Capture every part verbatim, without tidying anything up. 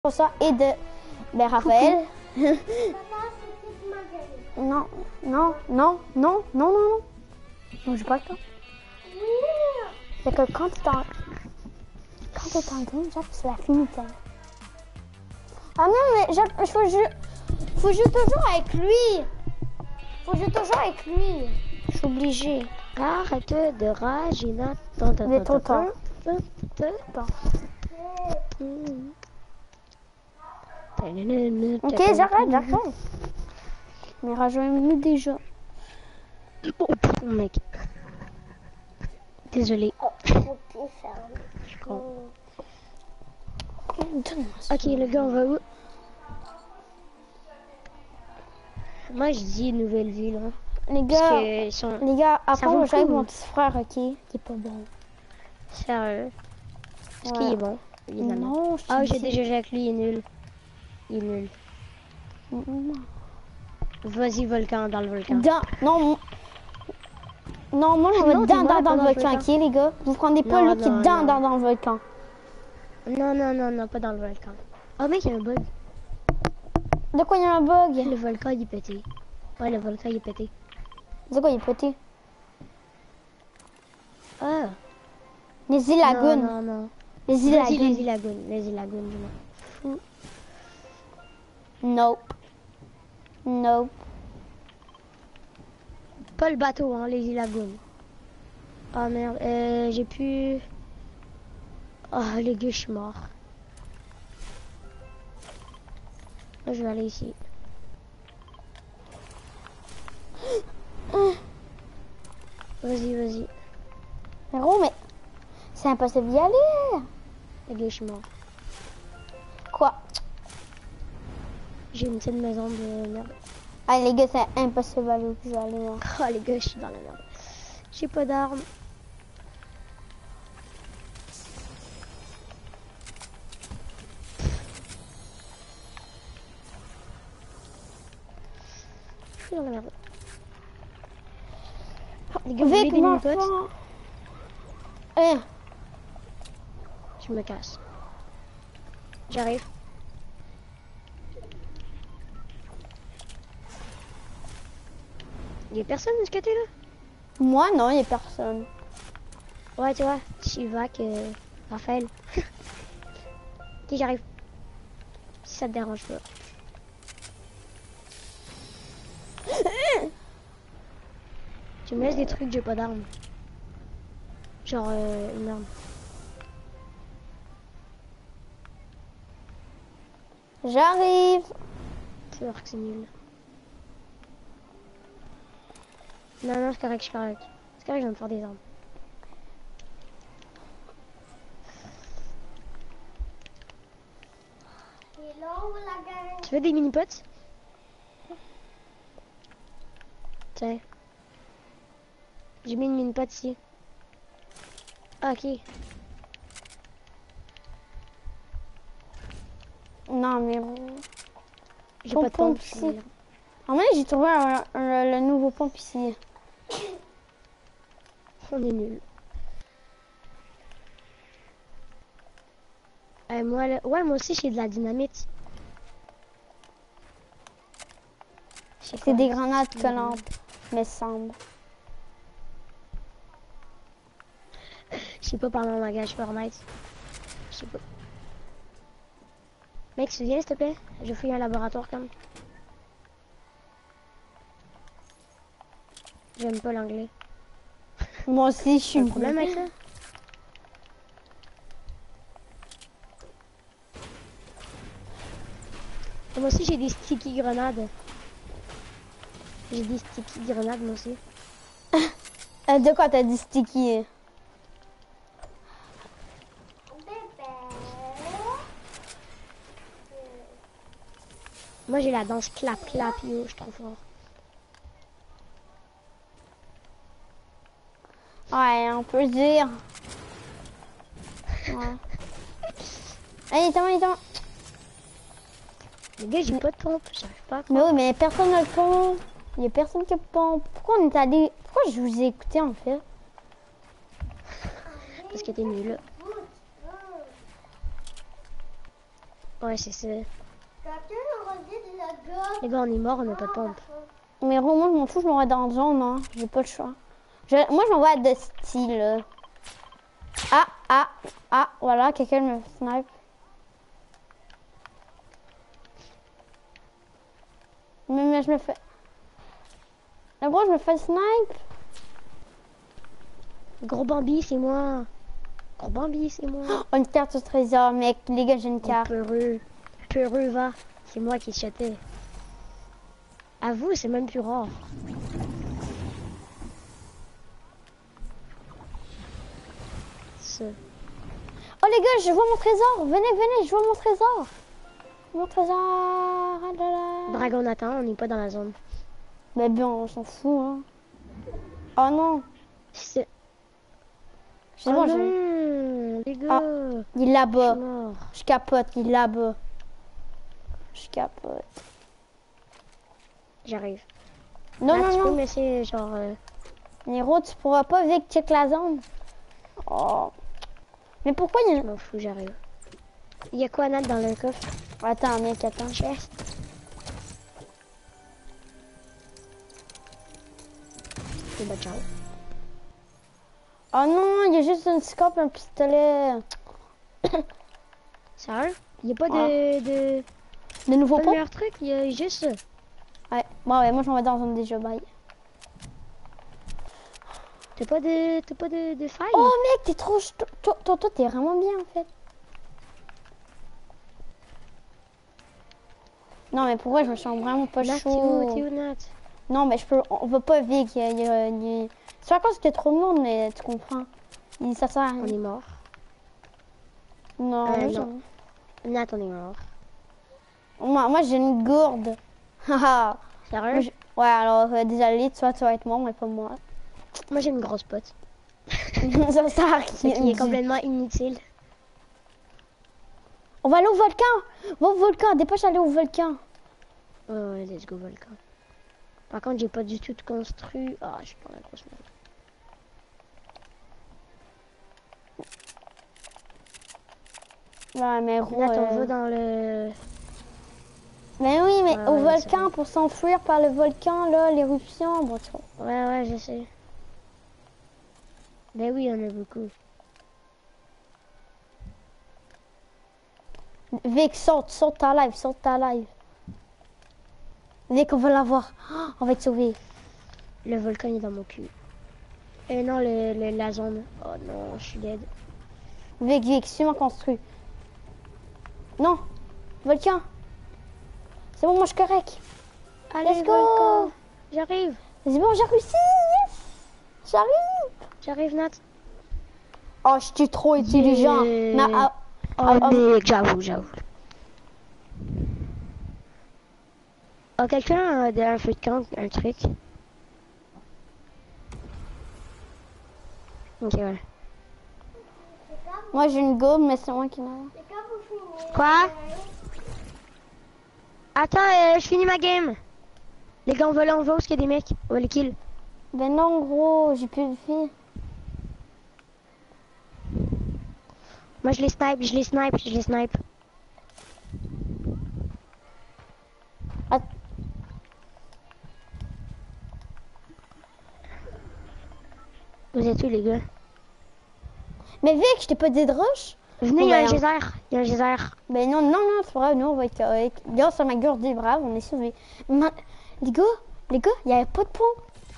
pour ça et de ben Raphaël. non, non, non, non, non, non, non. Non, j'ai pas le temps. C'est que quand tu t'en... Quand tu es en game, Jacques, c'est la finité. Ah non, mais Jacques, il faut jouer... faut jouer toujours avec lui. Faut jouer toujours avec lui. Je suis obligée. Arrête de rage, Ina. Il est trop tard. Ok, j'arrête, j'arrête. Mais rejoins-nous déjà. Oh, mec. Désolé. Ok, le gars, on va où? Moi, je dis nouvelle ville. Hein. Les gars, ils sont... les gars, après, on va jouer avec mon petit frère, ok? Qui est pas bon. Sérieux? Est-ce Ouais. qu'il est bon? Évidemment. Non, je Ah, j'ai dis... déjà joué avec lui, il est nul. Il est nul. Mm-hmm. Vas-y, volcan, dans le volcan. Dans... Non, non, moi, je vais Non, dans, dans, vois, dans le volcan, volcan. ok, les gars? Vous prenez pas non, lui qui est non, dans, non. dans, dans le volcan. Non, non, non, non, pas dans le volcan. Oh, mec, il y a un bug. De quoi il y a un bug? Le volcan, il est pété. Ouais, le volcan, il est pété. De quoi il est pété? Ah. Les îles Lagunes. Non, non, non. Les îles Lagunes. Les îles Lagunes, les îles Lagunes, je m'en fous. Nope. Nope. Pas le bateau, hein, les îles Lagunes. Oh merde, euh, j'ai pu... Oh, les gars, je suis mort. Moi, je vais aller ici. Vas-y, vas-y. Héros, mais c'est impossible d'y aller. Les gars, je suis mort. Quoi? J'ai une petite maison de merde. Ah, les gars, c'est impossible d'aller où je vais aller. Là. Oh, les gars, je suis dans la merde. J'ai pas d'armes. Je suis dans la merde. Oh, les gars, vous voulez des mini-potes? Eh. Je me casse. J'arrive. Il y a personne de ce côté là? Moi non, il n'y a personne. Ouais, tu vois, Chivac, euh, Raphaël. Ok, j'arrive. Si ça te dérange pas. Tu me laisses des trucs, j'ai pas d'armes. Genre euh, une arme. J'arrive. C'est vrai que c'est nul. Non, non, c'est correct, je suis correct. C'est correct, je vais me faire des armes. Tu veux des mini-potes? Tiens. J'ai mis une mini-pote ici. Ah, ok. Non, mais... J'ai pas de pompe ici. En vrai, j'ai trouvé un, un, le nouveau pompe ici. On est nuls. Euh, moi, là... Ouais, moi aussi, j'ai de la dynamite. C'est des grenades collantes, mais semble. Je sais pas par mon langage Fortnite. Je sais pas. Mec, tu viens s'il te plaît? Je fouille un laboratoire comme. J'aime pas l'anglais. Moi aussi, je suis un problème avec ça? Moi aussi, j'ai des sticky grenades. J'ai des sticky grenades, moi aussi. euh, de quoi t'as dit sticky? Moi, j'ai la danse clap clap, yo, je suis trop fort. Ouais, on peut dire. Ouais. Allez, attends, attends. Les gars, j'ai pas de pompe, j'arrive pas à Mais oui, mais personne n'a de pompe. Il y a personne qui a de pompe. Pourquoi on est allé... Pourquoi je vous ai écouté en fait? Parce que t'es nul. Ouais, c'est ça. Les gars, on est mort, on n'a pas de pompe. Mais Ro, moi je m'en fous, je m'envoie dans le zone, hein. J'ai pas le choix. Je... Moi je m'envoie à de style. Ah, ah, ah, voilà, quelqu'un me snipe. Mais, mais je me fais... D'abord je me fais snipe. Gros Bambi, c'est moi. Gros Bambi, c'est moi. Oh, une carte au trésor, mec. Les gars, j'ai une carte. Oh, peureux. Peureux, va. C'est moi qui chatais. À vous, c'est même plus rare. Ça. Oh les gars, je vois mon trésor. Venez, venez, je vois mon trésor. Mon trésor. Ah là là. Dragon attend, on n'est pas dans la zone. Mais bien, on s'en fout. Hein. Oh non. C'est... C'est oh bon, non, j'ai... les gars. Ah, il est là-bas. Je, je capote, il est là-bas. Je capote. J'arrive. Non, là, non, tu non. peux me laisser, genre... Euh... Nero, tu pourras pas vite check la zone. Oh. Mais pourquoi il y a... Je m'en fous, j'arrive. Il y a quoi, Nat, dans le coffre? Attends, mec, attends. Chest. Et bah, ciao. Oh non, il y a juste une scope, un pistolet. Sérieux? Il n'y a pas Ah. de... de... De nouveaux pas de pompes? meilleur truc, il y a juste ça. Ouais, bon, ouais, moi j'en vais dans une déjà, bye. T'as pas de... T'as pas de, de faille? Oh mec, t'es trop... ch- Toi, toi, toi, t'es vraiment bien en fait. Non mais pourquoi je me sens vraiment pas Nat, t'es où? chaud. T'es où, Nat? Non mais je peux... On veut pas vite. Il y a, il y a- il y a- C'est pas parce que t'es trop monde, mais tu comprends. Il- Ça sert à On rien. est mort. Non, Euh, moi, non. Nat, on est mort. j'ai- moi, moi, j'ai une gourde. Haha. Sérieux? Moi, j'ai- ouais alors euh, désolé, toi tu vas être mort mais pas moi. Moi, j'ai une grosse pote. Ça sert à Ce qui rien. est complètement inutile. On va aller au volcan. Va au volcan, dépêche d'aller au volcan. Ouais, ouais, let's go, volcan. Par contre, j'ai pas du tout de construit. Ah, je suis pas la grosse merde. Ouais mais Ro, Nat, on euh, va dans le... Mais oui, mais Ouais, au ouais, c'est volcan, vrai. pour s'enfuir par le volcan, là, l'éruption, bon, tu vois. Ouais, ouais, je sais. Ben oui, il y en a beaucoup. Vic, saute, saute ta live, saute ta live. Vic, on va l'avoir. Oh, on va être sauvés. Le volcan est dans mon cul. Et non, le, le- la zone. Oh non, je suis dead. Vic, Vic, suis-moi construit. Non, volcan. C'est bon, moi je suis correct. Allez, Let's go. volcan. J'arrive. C'est bon, j'ai réussi. Yes. J'arrive. J'arrive, Nat. Oh, je suis trop intelligent. Yeah. Mais, ah, Oh, ah, ah, mec, j'avoue, j'avoue. Oh, quelqu'un a de- un feu de camp, un truc? Ok, ouais. moi j'ai une gourde, mais c'est moi qui l'ai. Quoi? Attends, euh, je finis ma game. Les gars, on va là, on va où est-ce qu'il y a des mecs? On va les kill. Ben non, gros, j'ai plus de vie. Moi, je les snipe, je les snipe, je les snipe. Ah. Vous êtes où, les gars? Mais Vic, je t'ai pas dit de rush. Venez, il y a un Ouais, hein. geyser. Il y a un geyser. Ben non, non, non, c'est pas grave, nous on va être correct. Grâce à ma gourde des braves, on est sauvés. Ma- Les gars, les gars, il n'y avait pas de pont.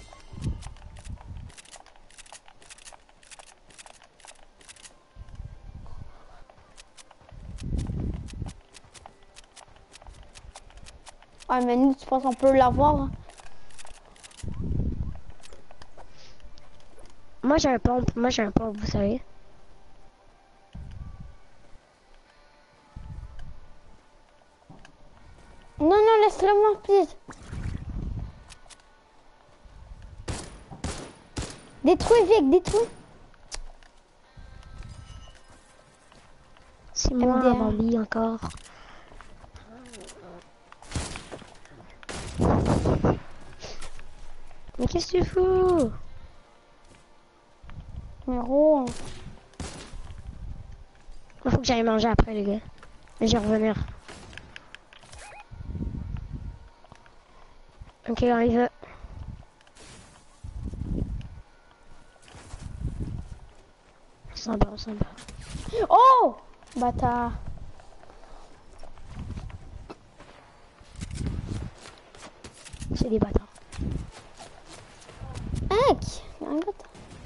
Ah mais nous, tu penses qu'on peut l'avoir? Hein? Moi, j'ai un pompe. Moi, j'ai un pompe, vous savez. Non, non, laisse-le moi, please. Détruis, Vic, détruis. C'est moi, M D R. Bambi, encore. Mais qu'est-ce que tu fous? Numéro. Il faut que j'aille manger après, les gars. Je vais revenir. Ok, on y va. On s'en bat, on s'en bat. Oh! Bâtard. C'est des bâtards. Heck! Un bâtard.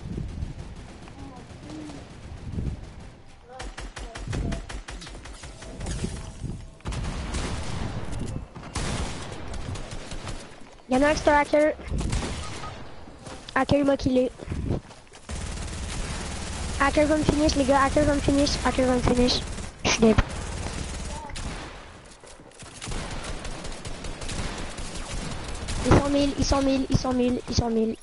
Y'en a un qui est un hacker. Hacker m'a killé. Hacker va me finish, les gars. Hacker va me finish. Hacker va me finish. Je suis dead. Ils sont mille, ils sont mille, ils sont mille, ils sont mille.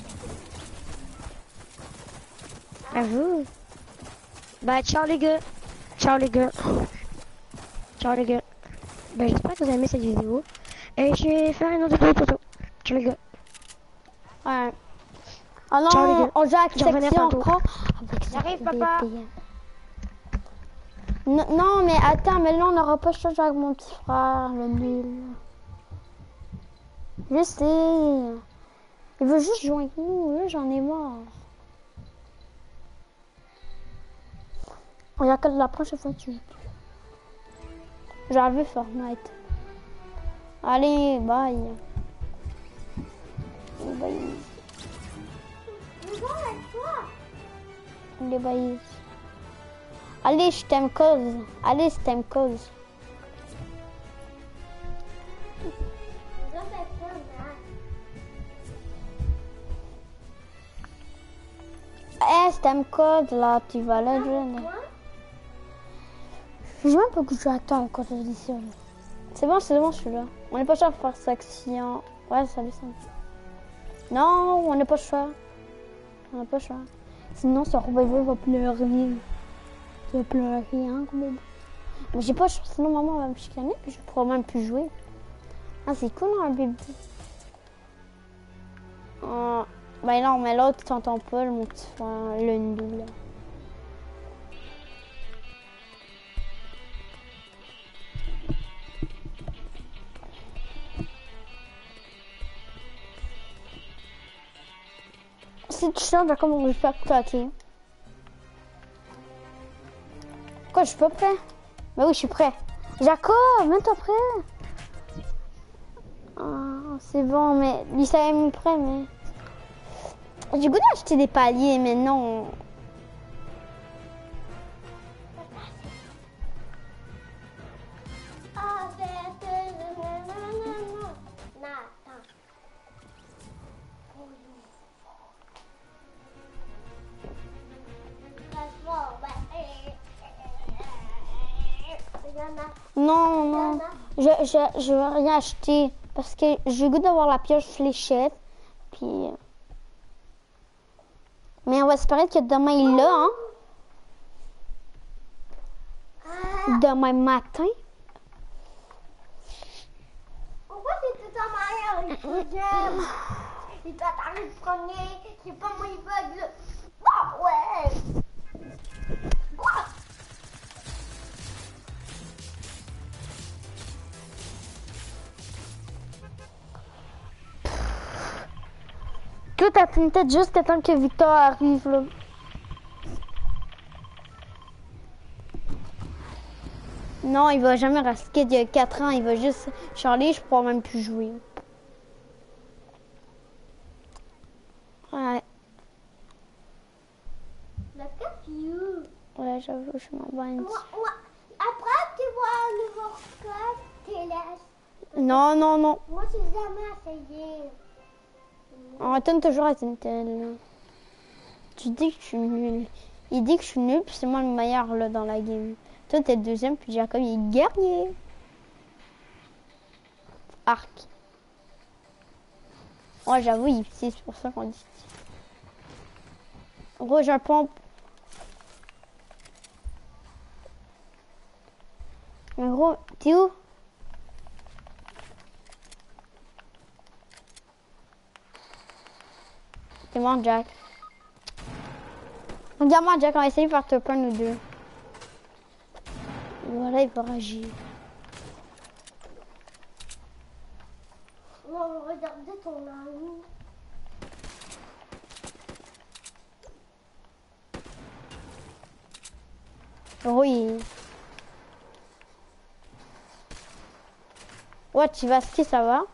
À vous. Bah, ciao les gars. Ciao les gars. Ciao les gars. Bah, j'espère que vous avez aimé cette vidéo. Et je vais faire une autre vidéo pour toi. Ciao les gars. Ouais. Ah non, Ciao, les gars. on joue avec Je revenais section tantôt. encore. J'arrive, papa. Non, non, mais attends, mais là on n'aura pas le choix de jouer avec mon petit frère, le nul. Je sais. Il veut juste jouer avec nous, là j'en ai marre. Regarde que la prochaine fois tu joues plus. J'ai enlevé Fortnite. Allez, bye. Bye. Allez, bye. Allez, je t'aime cause. Allez, je t'aime cause. Eh, je t'aime code là, tu vas là, jeune. Je veux même pas que je joue à toi quand je dis ça. C'est bon, c'est bon, je suis là. On n'est pas sûr de faire section. Ouais, salut, ça. Non, on n'est pas sûr. On n'est pas sûr. Sinon, ce Revival va pleurer. Tu vas pleurer, hein, comme bébé. Mais j'ai pas sûr, sinon maman va me chicaner, puis je pourrais même plus jouer. Ah, c'est cool, hein, un bébé. Euh, ben non, mais l'autre, tu t'entends pas, le mon petit frère, le nul, là. Si tu changes, Jacob, on va faire claquer. Quoi, je suis pas prêt? Bah oui, je suis prêt. Jacob, mets-toi prêt. Oh, c'est bon, mais lui, ça est prêt, mais... J'ai goût d'acheter des paliers, mais non. Non, non, je, je, je veux rien acheter parce que j'ai le goût d'avoir la pioche fléchette. Puis... Mais on va espérer que demain il l'a, hein. Demain matin. Pourquoi c'est tout en arrière, le deuxième? Et toi, t'arrives le premier, c'est pas moi, il bug là. Ah ouais! Quoi? Tout a une tête juste attendre que Victor arrive, là. Non, il va jamais rester. Il y a quatre ans, il va juste... Charlie, je pourrais même plus jouer. Ouais. La carte, il est où? Ouais, j'avoue, je m'en vais. Moi, moi, après, tu vois un nouveau code, tu laisses. Non, non, non. Moi, j'ai jamais essayé. On retourne toujours à Tintel. Tu dis que je suis nul. Il dit que je suis nul, puis c'est moi le meilleur là, dans la game. Toi, t'es le deuxième, puis Jacob, il est guerrier. Arc. Ouais, j'avoue, il c'est pour ça qu'on dit. Gros, j'ai un pompe. Mais gros, t'es où? T'es mort, Jack. Regarde-moi, Jack, on va essayer de faire top un ou deux. Voilà, il va réagir. va regarder ton ami. Oui. Ouais, tu vas skier, ça va?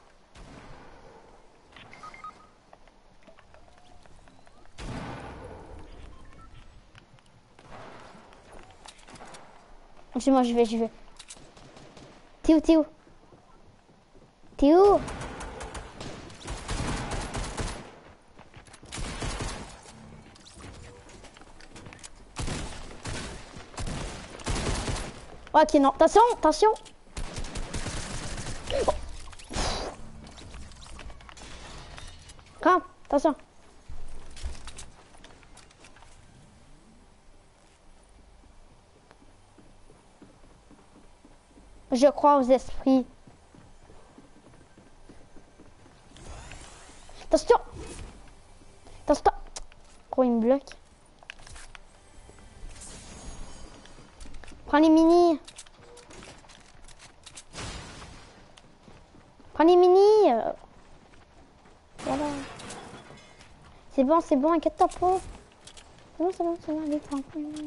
C'est moi, je vais, je vais. T'es où, t'es où? T'es où? Ok, non, attention, attention. Oh. Rampe, attention. Je crois aux esprits. Attention. Attention. Oh, il me bloque. Prends les mini. Prends les mini. Voilà. C'est bon, c'est bon, inquiète-toi pas. C'est bon, c'est bon, c'est bon, allez, prends.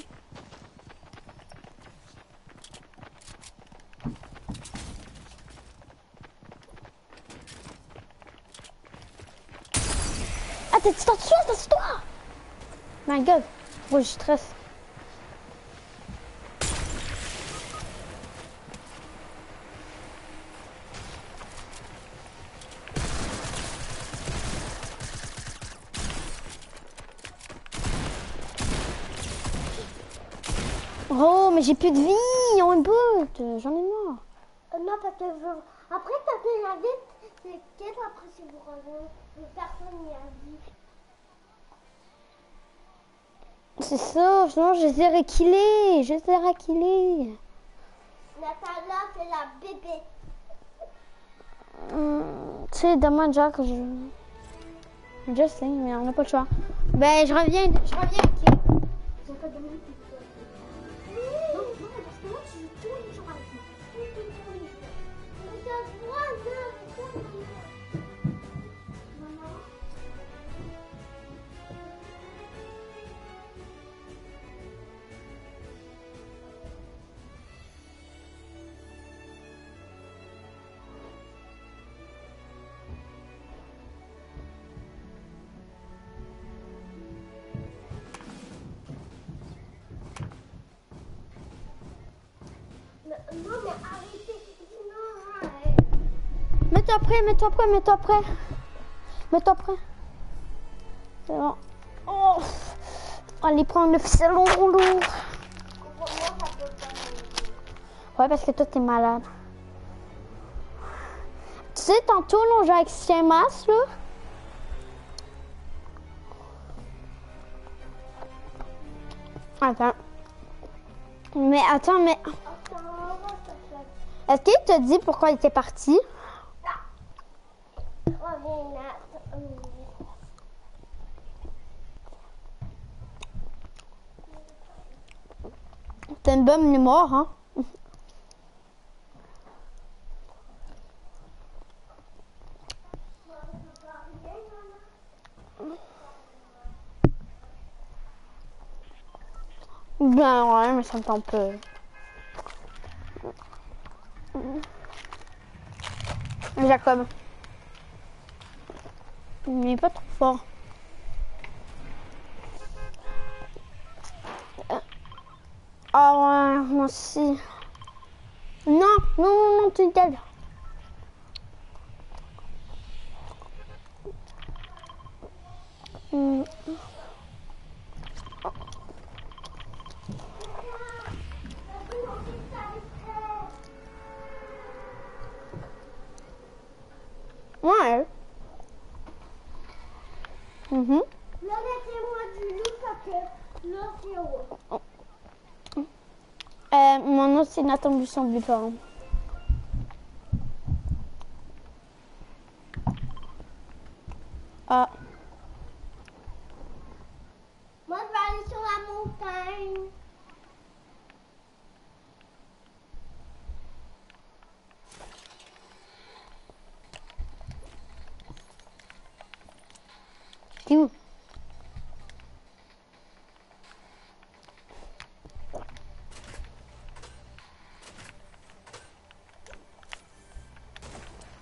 Ah, t'es en dessous, t'es sur toi. My God. Oh, je stresse. Oh, mais j'ai plus de vie, on boot, j'en ai marre. Euh, non, parce que je... après, t'as fait la vie, c'est qu'est-ce après si vous revenez, personne n'y a dit. C'est ça, sinon je les ai rekillés, je les ai rekillés. Nathalie, c'est la bébé. Hum, tu sais, demain, Jack, je... Je sais, mais on n'a pas le choix. Ben, je reviens, je reviens, ok. J'ai pas demandé tout ça. Non, non, parce que moi, tu joues tous les jours avec moi. Tous, tous, tous les jours. Mais c'est trois heures, tous les jours. Maman. Non, mais arrêtez. Non, arrête. Mets-toi prêt, mets-toi prêt, mets-toi prêt. Mets-toi prêt. C'est bon. Oh, allez prendre le ficellon lourd. Pour moi, ça peut pas m'aider. Ouais, parce que toi, t'es malade. Tu sais, tantôt, là, on joue avec Siemas, là. Attends. Mais attends, mais... Est-ce qu'il te dit pourquoi il était parti? T'as une bonne mémoire, hein? Ben ouais, mais ça me tente peu. Jacob. Il est pas trop fort. Ah ouais, moi aussi. Non, non, non, non, tu es dead. Mm. Ouais. Mhm. Là, laissez-moi du loup parce que là, c'est haut. Euh, mon nom c'est Nathan Busson Bluffard. Ah. Moi, je vais aller sur la montagne.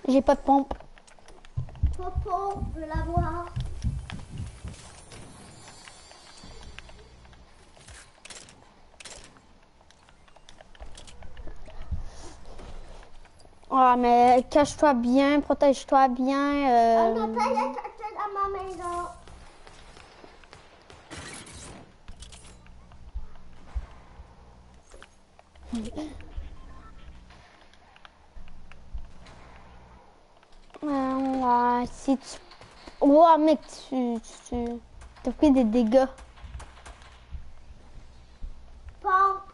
J'ai pas de pompe. Popo, je veux la voir. Ah, mais cache-toi bien, protège-toi bien. On Euh... n'a pas les chercher dans ma maison. Euh, ouais, si tu... Ouais, mec, tu... tu... T'as pris des dégâts. Pompe.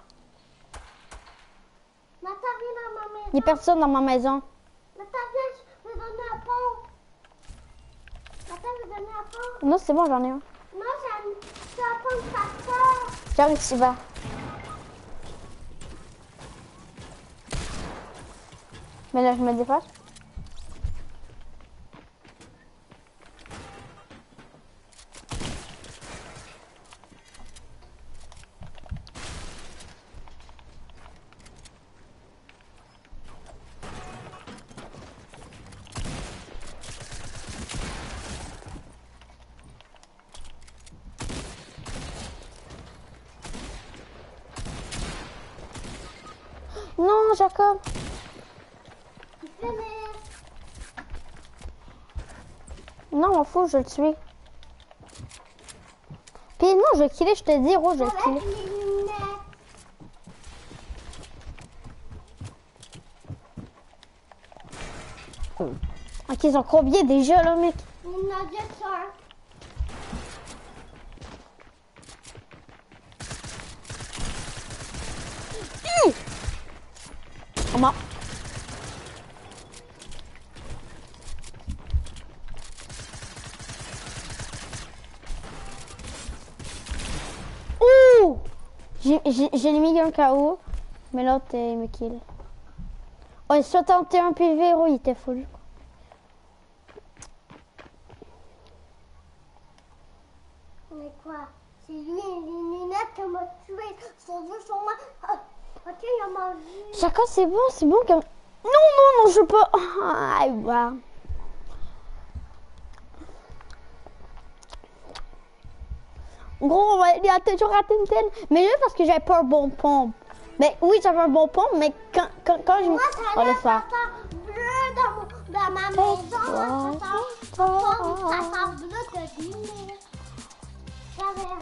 Nathan, viens dans ma maison. Il n'y a personne dans ma maison. Nathan, viens, je vais donner la pompe. Nathan, je vais donner la pompe. Non, c'est bon, j'en ai un. Non, j'aime ça pompe ta soeur. J'arrive, tu vas. Mais là, je me dépasse. Non, Jacob. Il finit. Non, m'en fous, je vais le tuer. Puis non, je vais le killer, je te dis, Rose, je vais le Avec killer. les lunettes. Ok, ils ont combien déjà, là, mec? Il y en a juste un. Comment? Ouh! J'ai j'ai- j'ai mis un K O, mais l'autre, euh, il me kill. Oh, soixante et un P V, oh, il était full. Mais quoi? C'est lui et les lunettes qui m'a tué. Son jeu sur moi. Ah, ok, il a mangé. Chacun, c'est bon, c'est bon comme... Non, non, non, je peux pas. Ah, bah. Gros, on va il a toujours raté une telle. Mais juste parce que j'avais pas un bon pompe. Mais oui, j'avais un bon pompe, mais quand, quand, quand je... Moi, ça On a laisse l'air faire. bleu dans, mon, dans ma maison. Moi, ça sent ça sent bleu de lunettes. Ça va.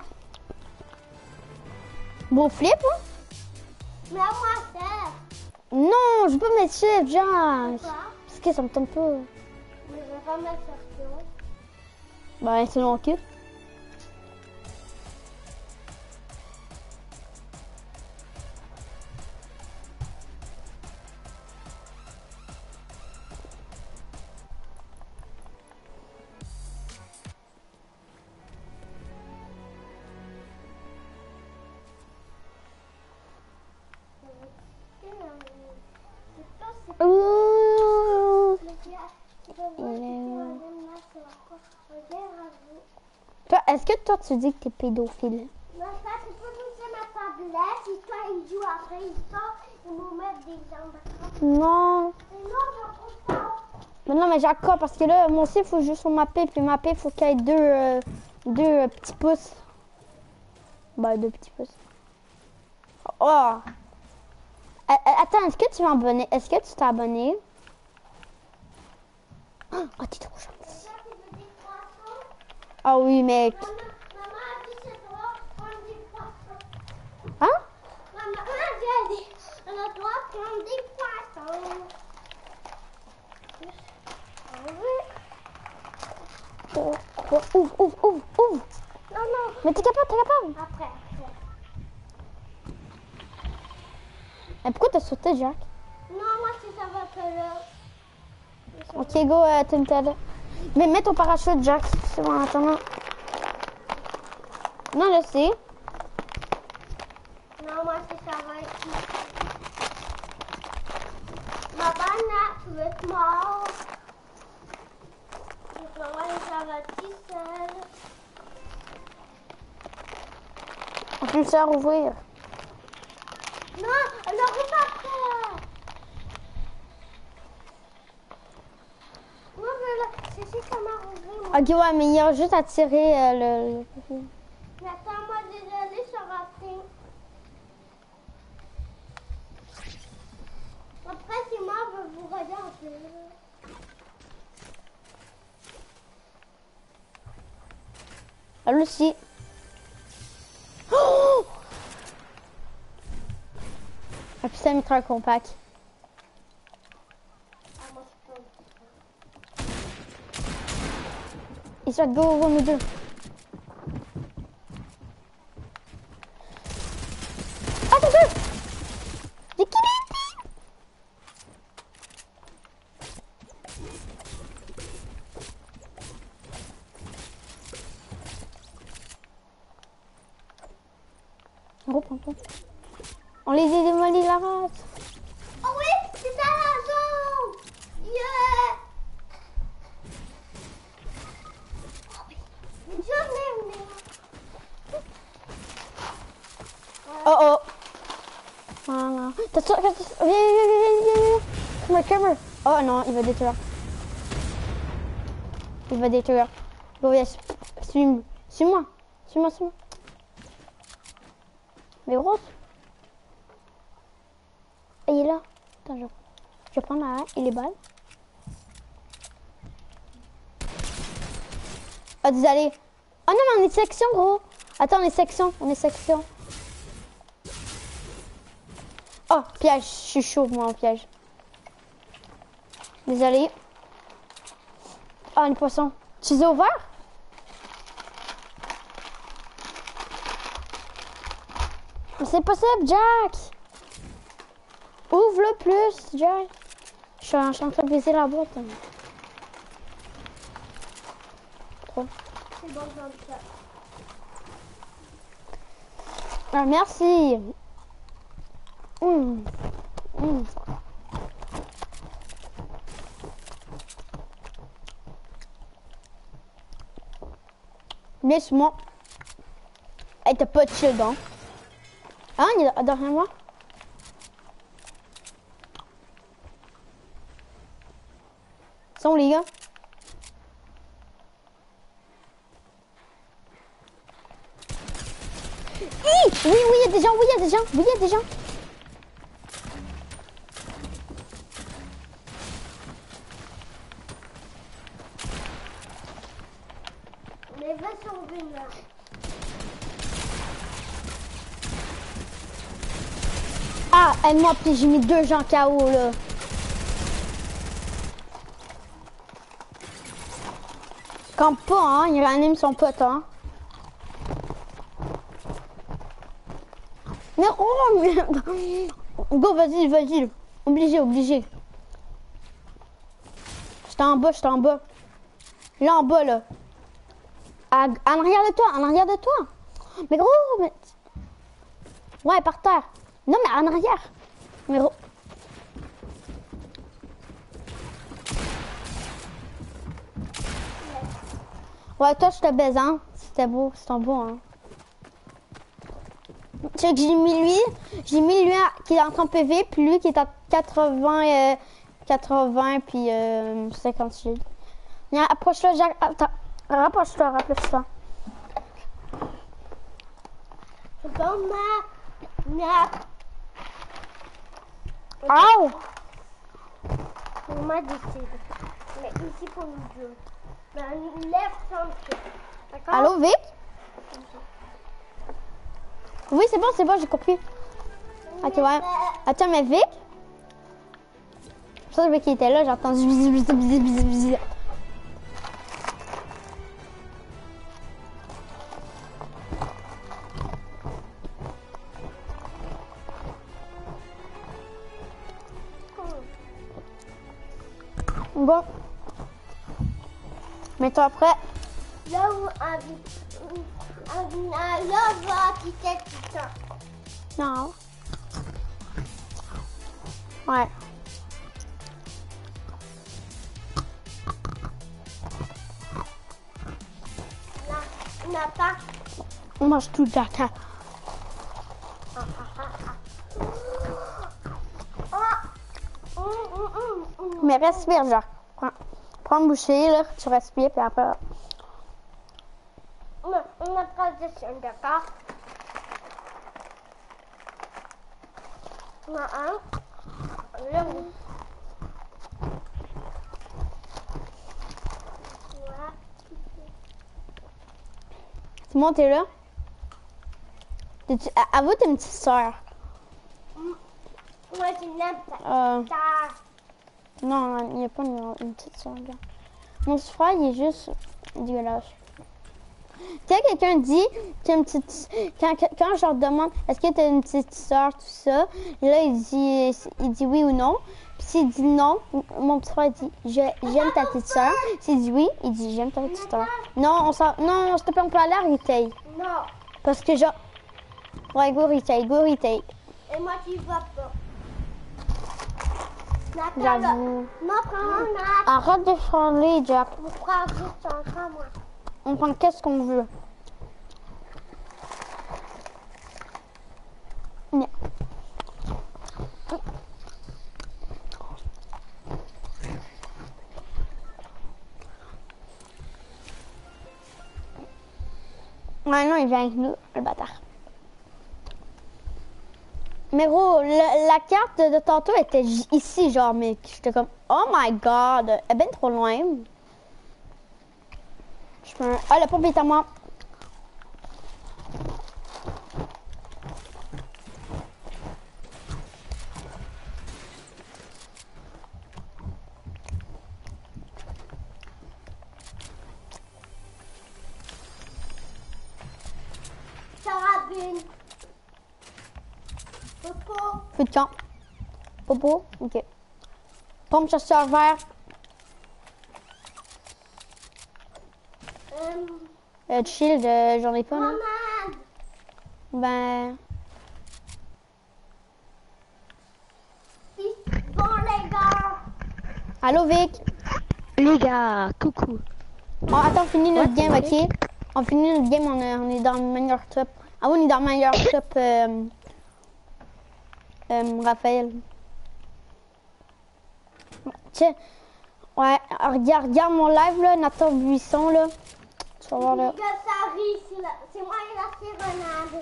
Beau flip, hein? Mais moi, c'est. Non, je peux mettre chef, genre. Quoi? Parce que ça me tombe pas. Mais je vais pas mettre sur toi. Ben, c'est long kit. Ouh. Toi, est-ce que toi, tu dis que t'es pédophile? Non, ça, tu peux pousser ma tablette et toi, il joue après, il sort, il nous met des jambes. Non. Et non, je trouve pas. Mais non, mais Jacob, parce que là, moi aussi, il faut juste sur mapper. Puis mapper, il faut qu'il y ait deux, euh, deux euh, petits pouces. Bah, deux petits pouces. Oh! Euh, euh, attends, est-ce que tu vas abonner? Est-ce que tu t'es abonné? Oh, t'es trop gentil. C'est ça qui veut des poissons. Ah oui, mec. Maman, maman a dit c'est toi, prendre des poissons. Hein? Maman a dit, on a droit de prendre des poissons. Ah oui. Oh, oh, ouvre, ouvre, ouvre, ouvre. Non, non. Mais t'es capable, t'es capable. Après, après. Mais pourquoi t'as sauté, Jack? Non, moi, si ça va pas là. Ok, go, euh, Tinted. Mais mets ton parachute, Jack. C'est bon, en attendant. Non, je sais. Non, moi, si ça va être ici. Ma banane, tu veux être mort. Donc, maman, ça va être tout seul. On peut le rouvrir. Non, le roule après. m'arriver, moi. Ok, ouais, mais il y a juste à tirer euh, le... le- Mais attends, moi, désolé, je suis rentrée. Après, si moi, je veux vous regarder. Elle aussi. Oh! Ah, puis ça mettra un compact. Ah, moi, je peux. Et ça, go, go, nous deux. Attention! J'ai killé! Gros ponton. On les a démolis la race. Oh oui, c'est à la zone. Yeah. Oh oui, je l'ai mis. Oh oh. Voilà. T'as ça, viens, viens, viens, viens, viens. Come here. Oh non, il va détruire. Il va détruire. Go, yes. Suis-moi. Suis-moi. Suis-moi, suis-moi. Mais grosse. Il est là. Attends, je, je vais prendre la et les balles. Ah, désolé. Oh non, mais on est section, gros. Attends, on est section. On est section. Oh, piège. Je suis chaud, moi, en piège. Désolé. Oh, les poissons. Tu les as ouverts? Mais c'est possible, Jack. Ouvre-le plus, Jack. Je suis en je suis en train de baiser la boîte. Hein. Trop. C'est bon, j'en ai ça. Ah, merci. Mmh. Mmh. Laisse-moi. Hey, t'as pas de shield, hein? Ah, il est derrière moi. Ils sont où, les gars? Hi! Oui, oui, il y a des gens, oui, il y a des gens, oui, il y a des gens. Les vingt sont venus là. Ah, aide-moi, puis j'ai mis deux gens K O, là. Campe pas, hein, il ranime son pote, hein. Mais oh, mais... Go, vas-y, vas-y. Obligé, obligé. J'étais en bas, j'étais en bas. Là, en bas, là. À, en arrière de toi, en arrière de toi. Mais gros, mais... Ouais, par terre. Non, mais en arrière. Mais gros... Ouais, toi, je te baise, hein. C'était beau, c'était beau, hein. Tu sais que j'ai mis lui, j'ai mis lui à- qui est en trente P V, puis lui qui est à quatre-vingts, euh, quatre-vingts, puis euh, cinquante-huit. Viens, approche-toi, Jacques. Attends, rapproche-toi, rapproche-toi. C'est bon, ma... ma... Aouh! On m'a décidé. Mais ici pour nous deux. Mais lève son pied. D'accord? Allô, Vic? Oui, c'est bon, c'est bon, j'ai compris. Ok, ouais. Attends, mais Vic? Ça, Vic qui était là, j'ai entendu bisi, bisi, bisi, bisi, bisi. Bon. Mets-toi prêt. Là où un... un... là on va quitter tout ça. Non. Ouais. Là, on n'a pas... On mange tout Jacques. Oh. Hum, hum, hum, hum. Mais respire, Jacques. Prends, Prends une bouchée, là, tu respires, puis après... On a, on a transition, d'accord? On a un. Là, oui. Voilà. Tout le monde est là? T'es-tu- à- Avoue, t'es une petite sœur. Moi, tu n'aimes pas. Euh, Ça. non, il n'y a pas une, une petite sœur, là. Mon petit frère, il est juste dégueulasse. Quand quelqu'un dit qu'il y a une petite... Quand, quand je leur demande, est-ce que tu as une petite sœur, tout ça, et là, il dit, il dit oui ou non. Puis s'il dit non, mon petit frère dit, Je- j'aime ta petite sœur. S'il dit oui, il dit, j'aime ta petite sœur. Non, on s'en... Non, s'il te plaît, on peut aller à retail. Non. Parce que genre... Ouais, go retail, go retail. Et moi, tu vas pas. Nathan, J'avoue. non, prends un arbre. Arrête de frôler, Jack. On prend juste un camp, moi. On prend qu'est-ce qu'on veut. Non. Ouais, non, il vient avec nous, le bâtard. Mais gros, le- la carte de tantôt était j- ici, genre, mais j'étais comme, oh my god, elle est bien trop loin. Je peux... Ah, la pompe est à moi. Carabine. Popo. Feu de camp. Popo, ok. Pompe chasseur vert. Euh, Euh, shield, euh, j'en ai pas, non? Maman. Ben... Bon, les gars. Allô, Vic? Les gars, coucou. Oh, attends, on finit notre Ouais, game, c'est ok? On finit notre game, on est, on est dans le meilleur top. Ah oui, on est dans le meilleur top, euh, euh, Raphaël. Tiens, ouais, regarde, regarde mon live, là, Nathan Buisson, là. Tu vas voir, là. Les gars, ça rit. C'est la- c'est moi et la sérenade.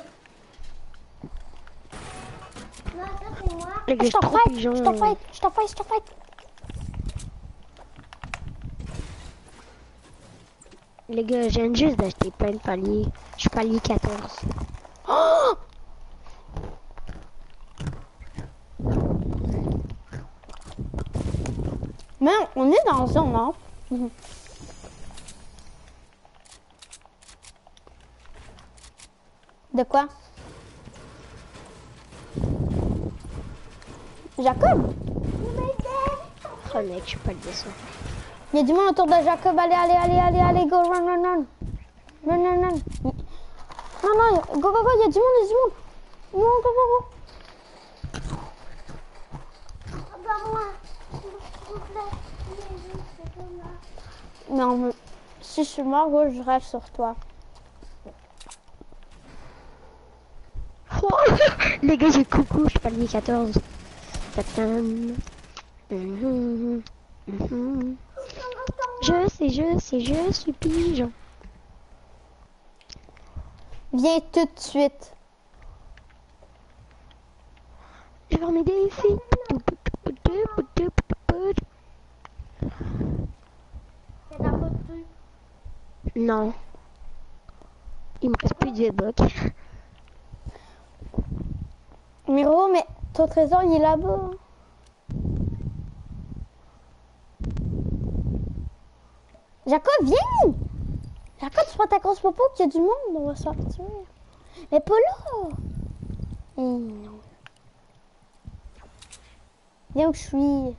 Non, ça, c'est moi. Les gars, Je t'en trop fight, pigeon. je t'en fight, je t'en fight, je t'en fight. Les gars, je viens juste d'acheter plein de paliers. Je suis palier quatorze. Oh! Mais on est dans zone, non? Mhm. De quoi? Jacob? Oh mec, je suis pas le ça. Il y a du monde autour de Jacob. Allez, allez, allez, allez, allez, go, run, run, run. Run, run, run. Non, non, go, go, go, il y a du monde, il y a du monde. Go, go, go, go. Ah bah, moi. S'il vous plaît. C'est comme là. Non, mais si je suis mort, gros, je rêve sur toi. Oh, les gars, j'ai coucou, je suis palier quatorze. Tatam. Mhm, mhm. Je sais, je sais, je suis pigeon. Viens tout de suite. Je vais faire mes défis. C'est ta photo. Non. Il me reste plus de blocs. Miro, mais ton trésor, il est là-bas. Jacob, viens! Jacob, tu prends ta grosse popo qu'il y a du monde, on va se faire tuer. Mais pas là! Eh non. Viens où je suis.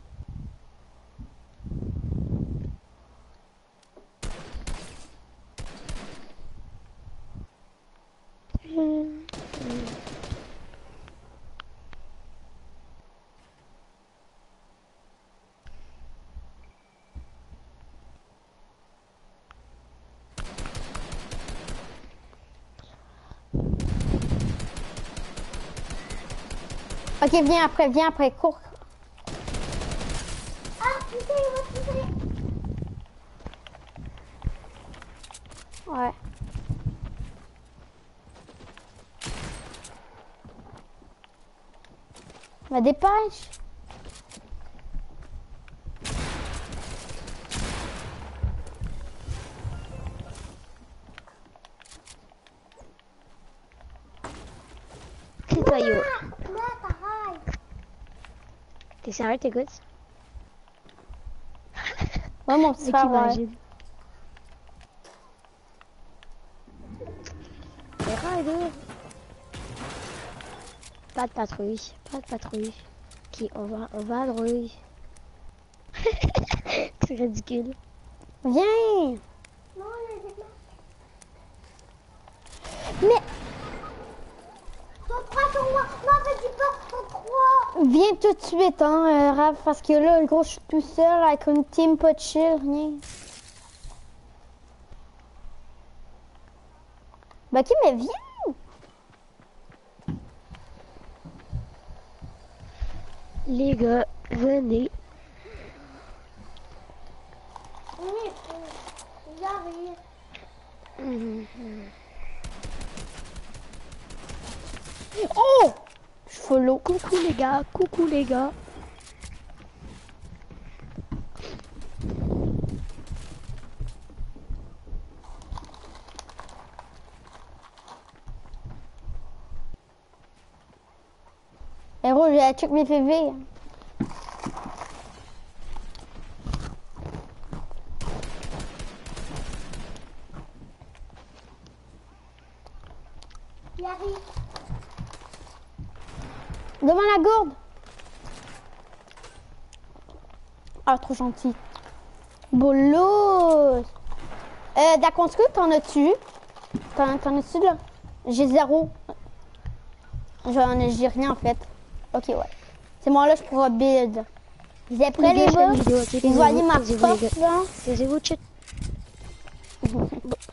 Ok, viens après, viens après, cours. Ah, tu sais, moi, tu sais. Ouais. Bah dépêche. C'est toi, yo. Là, pareil. T'es sérieux, t'écoutes? Ouais, mon petit C'est frère, qui ouais. imagine? Regardez. Pas de patrouille, pas de patrouille. Ok, on va, on va à droite. C'est ridicule. Viens. Non, il y a des masques. Mais Son trois, son moi. Non, mais dis pas son trois. viens tout de suite, hein, euh, Raph, parce que là, le gros, je suis tout seul avec une team pas de chill, rien. Bah ok, mais viens. Les gars, venez. Oui, j'arrive. Mhm. Oh! Je follow. Coucou les gars, coucou les gars. Héros, j'ai check mes P V. Il arrive. Devant la gourde. Ah, trop gentil. Bolos. Euh, Daconski, t'en as-tu? T'en, t'en as-tu là? J'ai zéro. J'en ai, j'ai rien en fait. Ok, ouais. C'est moi là, je pourrais build. Vous êtes prêts les gars? Vous voyez ma force là? Taisez-vous, chut. Bon,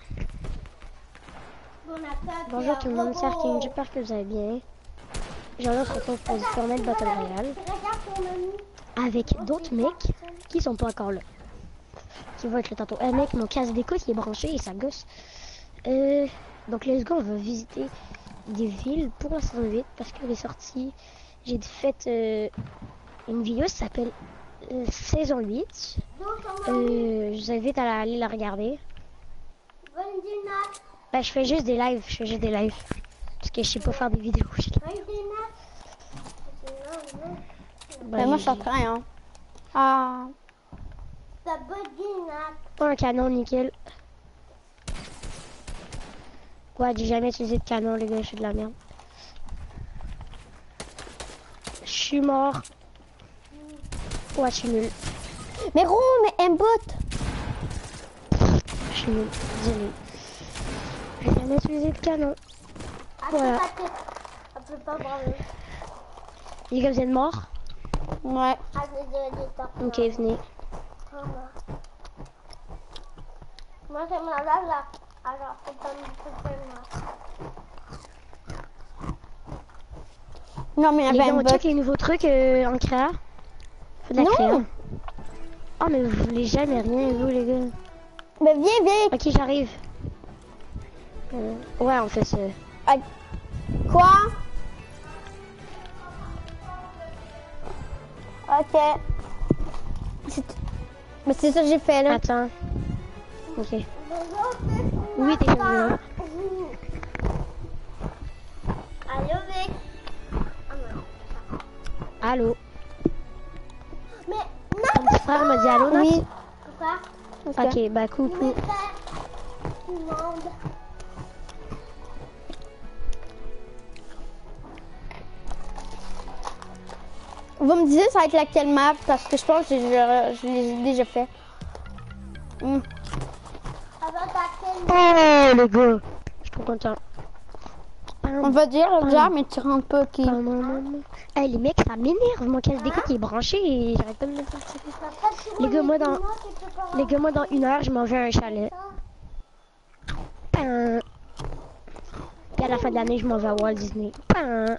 on a pas Bonjour fait tout le un monde, c'est robot. Arkin, j'espère que vous allez bien. Aujourd'hui on se retrouve pour du Fortnite Battle Royale Regarde ton ami. avec d'autres mecs qui sont pas encore là. Qui vont être là tantôt. Un mec, mon casque d'écoute il est branché et ça gosse. Euh, donc let's go, on va visiter des villes pour la saison huit parce que les sorties, j'ai fait euh, une vidéo qui s'appelle euh, saison huit. Donc, ton ami. Euh, je vous invite à la- aller la regarder. Bonne dîner. Bah je fais juste des lives, je fais juste des lives. Parce que je sais pas faire des vidéos. Bonne dîner. Bah, Ben, moi, je suis en j'ai- train, hein. Ah. Ta bonne dîner. Pas un canon, nickel. Ouais, j'ai jamais utilisé de canon, les gars, je suis de la merde. Je suis mort. Ouais, je suis nul. Mais Ron, mais un bot. Je suis nul, désolé. J'ai jamais utilisé de canon. Voilà. Attends, attends. On peut pas branler. Les gars, vous êtes morts? Ouais. Ah, désolé, t'as pas. Ok, venez. Moi, c'est malade là. Alors, faut pas me couper moi. Non, mais il y Les avait gars, un on bot. check les nouveaux trucs euh, en créa. Faut de la Non. créa. Oh, mais vous voulez jamais rien, vous, les gars. Ben, viens, viens. Ok, j'arrive. Euh, ouais, on fait ça. Ah, quoi? Ok. C'est- Mais c'est ça que j'ai fait là. Attends. Ok. Les autres, Oui, t'es pas. là. Allô, Vic. Ah non. Allô. Mais Mon petit frère m'a dit allô, Nat? Oui. pourquoi? Ok. Ok, bah coucou. Tout le monde. Vous me disiez ça va être laquelle map parce que je pense que je, je, je l'ai déjà fait. Hmm. Avant ta Oh, les gars. Je suis trop content. On va dire déjà, mais tu rentres pas qui. Hey, les mecs, ça m'énerve. Mon casse d'écoute il est branché et j'arrête pas de le faire tirer. Les gars, moi dans, les gars, moi dans une heure, je m'en vais à un chalet. Pan. Puis à la fin de l'année, je m'en vais à Walt Disney. Pan.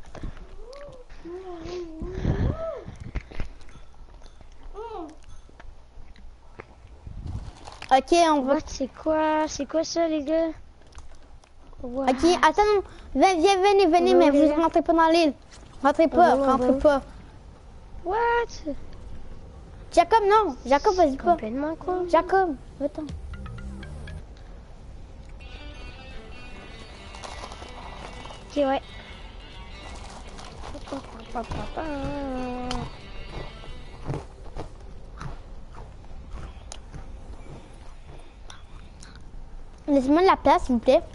Ok, on va... What, c'est quoi? C'est quoi ça, les gars? What? Ok, attends, non. Viens, viens, venez, venez, On mais va aller. vous rentrez pas dans l'île. Rentrez pas, On va, on rentrez va. pas. What? Jacob, non. Jacob, vas-y pas. Complètement quoi? Jacob, va-t'en. Ok, ouais. Laissez-moi de la place, s'il vous plaît.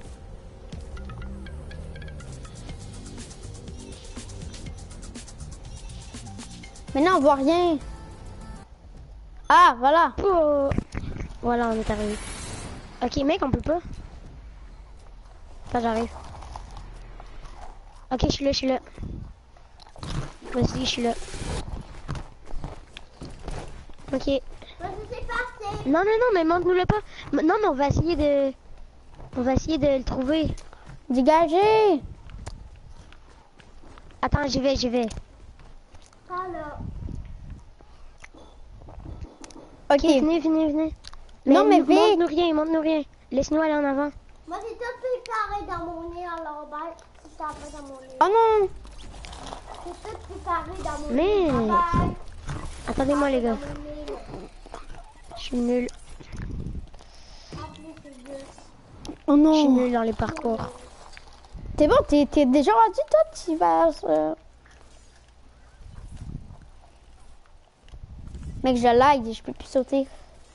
Maintenant, on voit rien. Ah, voilà. Oh. Voilà, on est arrivé. Ok, mec, on peut pas. Attends, j'arrive. Ok, je suis là, je suis là. Vas-y, je suis là. Ok. Vas-y, c'est parti. Non, non, non, mais montre-nous-le pas. M- Non, mais on va essayer de... On va essayer de le trouver. Dégagez. Attends, j'y vais, j'y vais. Pas là. Ok. Ok, venez, venez, venez. Non, mais nous- vite. Montre-nous rien, montre-nous rien. Laisse-nous aller en avant. Moi, j'ai tout préparé dans mon nez à l'envers. Si ça va dans mon nez. Oh non. J'ai tout préparé dans mon Mais- nez. à l'envers. Attendez-moi, les gars. Dans mon nez, là. Je suis nul. Après, c'est juste. Oh Je suis non. nul dans les parcours. T'es bon, t'es t'es déjà rendu, toi, tu vas... euh, Mec, je lag, je peux plus sauter.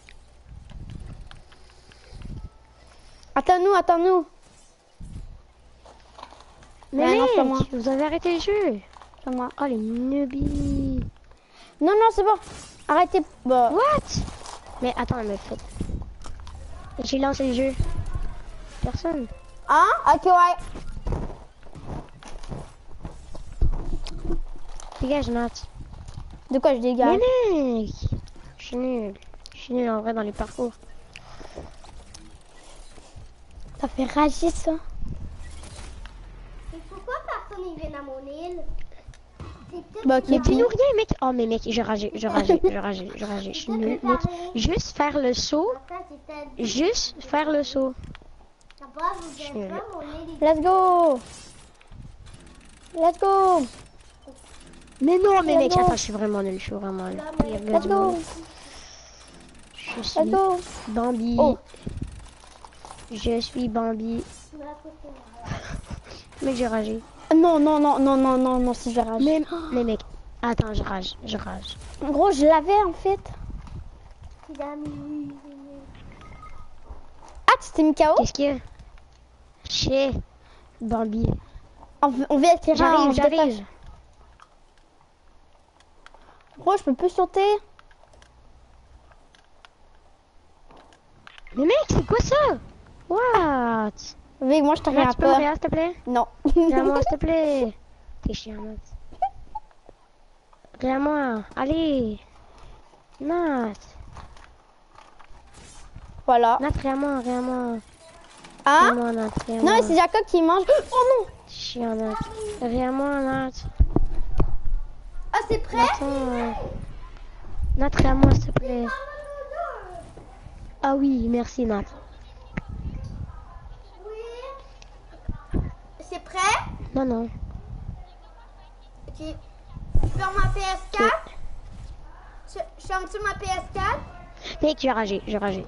Attends-nous, attends-nous. Mais Ouais, non, c'est pas mec, moi. vous avez arrêté le jeu. C'est moi. Oh, les newbies. Non, non, c'est bon. Arrêtez. Bah, What? Mais attends, mais faites. J'ai lancé le jeu. Personne. hein? Ok, ouais. Dégage, Nat. De quoi je dégage? Mais mec, je suis nul. Je suis nul en vrai dans les parcours. Ça fait rager, ça. Mais pourquoi personne ne vient à mon île? C'est peut-être Bah, ok, Mais puis- dis-nous rien, mec. Oh, mais mec, je rageais, je rageais, je rageais, je rageais. Je suis nul, mec. Juste faire le saut. Attends, c'était... Juste faire le saut. D'abord, vous suis êtes nulle. pas mon île. Let's go. Let's go. Mais non, mais Let's mec, go. attends, je suis vraiment nul. Je suis vraiment nul. Il y a Let's du go. monde. Je Let's suis go. Bambi. Oh. Je suis Bambi. Mec, j'ai ragé. Non, non, non, non, non, non, non, si je rage. Mais, mais mec, attends, je rage, je rage. Gros, je l'avais en fait. Ah, tu t'es mis K O? Qu'est-ce qu'il y a? Chez Bambi. On, on vient de tirer. J'arrive, on se j'arrive. dépêche. Gros, je peux plus sauter. Mais mec, c'est quoi ça? What? Vic, moi je te Nat, regarde tu peux me pas. regarder, s'il te plaît? Non. Regarde-moi, s'il te plaît. T'es chiant, Nat. Regarde-moi. Allez. Nat. Voilà. Nat, regarde-moi, regarde-moi. Hein? Regarde-moi, Nat, regarde-moi. Non, mais c'est Jacob qui mange. Oh non! Chiant, Nat. Regarde-moi, Nat. Ah, c'est prêt? Attends. Nat, regarde-moi, s'il te plaît. Ah oui, merci, Nat. Oui. C'est prêt? Non, non. Ok. Je ferme ma P S quatre. Je, je ferme sur ma P S quatre. Mec, j'ai ragé, j'ai ragé.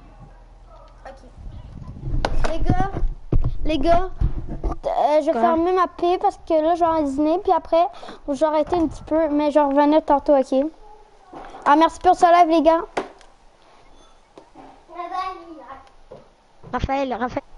Ok. Les gars, Les gars, euh, je vais Quoi? fermer ma paix parce que là, je vais en dîner. Puis après, je vais arrêter un petit peu. Mais je revenais tantôt, ok? Ah, merci pour ce live, les gars. bye bye. Raphaël, Raphaël.